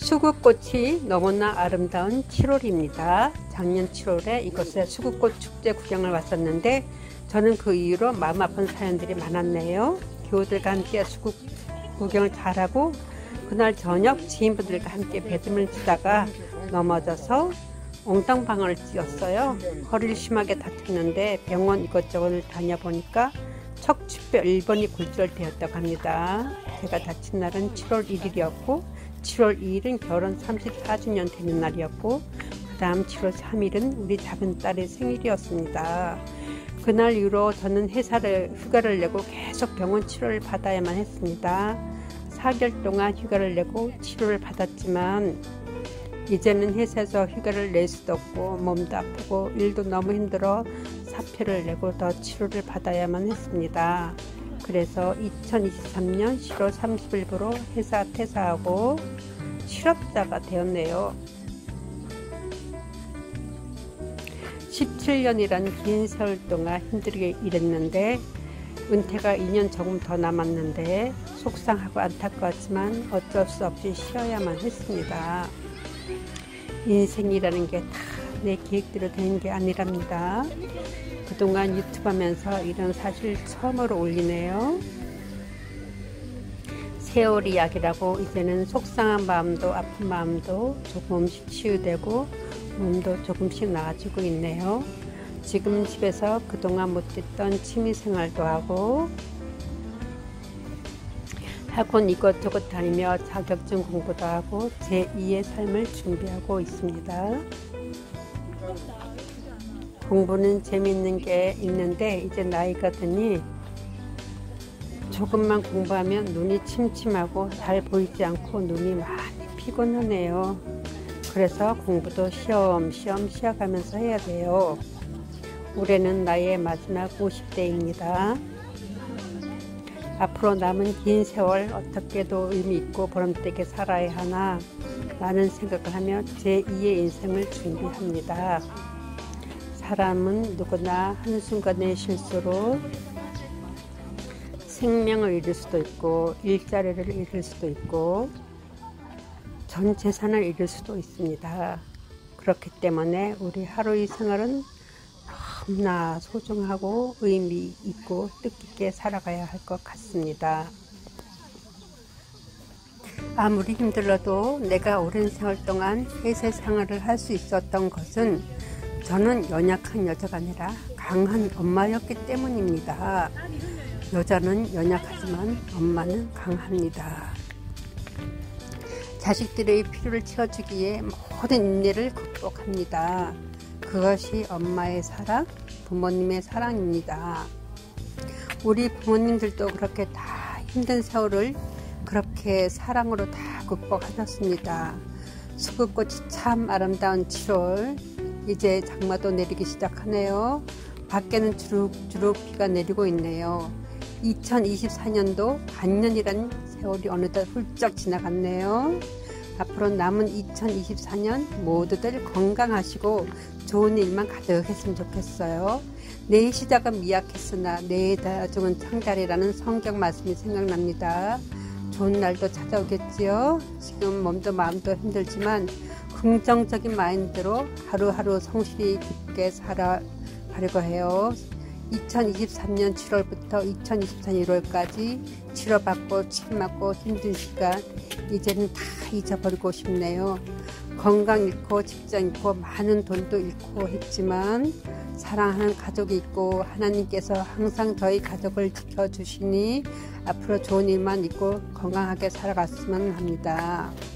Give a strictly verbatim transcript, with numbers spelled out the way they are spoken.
수국꽃이 너무나 아름다운 칠월입니다. 작년 칠월에 이곳에 수국꽃 축제 구경을 왔었는데 저는 그 이후로 마음 아픈 사연들이 많았네요. 교우들과 함께 수국 구경을 잘하고 그날 저녁 지인분들과 함께 배드민턴을 치다가 넘어져서 엉덩방아를 찧었어요. 허리를 심하게 다쳤는데 병원 이것저것을 다녀보니까 척추뼈 일 번이 골절되었다고 합니다. 제가 다친 날은 칠월 일일이었고 칠월 이일은 결혼 삼십사 주년 되는 날이었고 그 다음 칠월 삼일은 우리 작은 딸의 생일이었습니다. 그날 이후로 저는 회사를 휴가를 내고 계속 병원 치료를 받아야만 했습니다. 사 개월 동안 휴가를 내고 치료를 받았지만 이제는 회사에서 휴가를 낼 수도 없고 몸도 아프고 일도 너무 힘들어 사표를 내고 더 치료를 받아야만 했습니다. 그래서 이천이십삼년 칠월 삼십일부로 회사 퇴사하고 실업자가 되었네요. 십칠년이란 긴 세월 동안 힘들게 일했는데 은퇴가 이 년 조금 더 남았는데 속상하고 안타까웠지만 어쩔 수 없이 쉬어야만 했습니다. 인생이라는 게 다 내 계획대로 되는 게 아니랍니다. 그동안 유튜브 하면서 이런 사실 처음으로 올리네요. 세월이 약이라고 이제는 속상한 마음도 아픈 마음도 조금씩 치유되고 몸도 조금씩 나아지고 있네요. 지금 집에서 그동안 못했던 취미생활도 하고 학원 이것저것 다니며 자격증 공부도 하고 제이의 삶을 준비하고 있습니다. 공부는 재미있는 게 있는데 이제 나이가 드니 조금만 공부하면 눈이 침침하고 잘 보이지 않고 눈이 많이 피곤하네요. 그래서 공부도 쉬엄쉬엄 쉬어가면서 해야 돼요. 올해는 나의 마지막 오십 대입니다. 앞으로 남은 긴 세월 어떻게도 의미 있고 보람되게 살아야 하나 라는 생각을 하며 제이의 인생을 준비합니다. 사람은 누구나 한순간의 실수로 생명을 잃을 수도 있고 일자리를 잃을 수도 있고 전 재산을 잃을 수도 있습니다. 그렇기 때문에 우리 하루의 생활은 너무나 소중하고 의미 있고 뜻깊게 살아가야 할 것 같습니다. 아무리 힘들어도 내가 오랜 세월 동안 회사 생활을 할 수 있었던 것은 저는 연약한 여자가 아니라 강한 엄마였기 때문입니다. 여자는 연약하지만 엄마는 강합니다. 자식들의 필요를 채워주기에 모든 인내를 극복합니다. 그것이 엄마의 사랑, 부모님의 사랑입니다. 우리 부모님들도 그렇게 다 힘든 세월을 그렇게 사랑으로 다 극복하셨습니다. 수국꽃이 참 아름다운 칠월, 이제 장마도 내리기 시작하네요. 밖에는 주룩주룩 비가 내리고 있네요. 이천이십사년도 반년이란 세월이 어느덧 훌쩍 지나갔네요. 앞으로 남은 이천이십사년 모두들 건강하시고 좋은 일만 가득했으면 좋겠어요. 내일 시작은 미약했으나 내일 나중은 창달이라는 성경 말씀이 생각납니다. 좋은 날도 찾아오겠지요. 지금 몸도 마음도 힘들지만 긍정적인 마인드로 하루하루 성실히 깊게 살아가려고 해요. 이천이십삼년 칠월부터 이천이십사년 일월까지 치료받고 치료받고 힘든 시간 이제는 다 잊어버리고 싶네요. 건강 잃고 직장 잃고 많은 돈도 잃고 했지만 사랑하는 가족이 있고 하나님께서 항상 저희 가족을 지켜주시니 앞으로 좋은 일만 있고 건강하게 살아갔으면 합니다.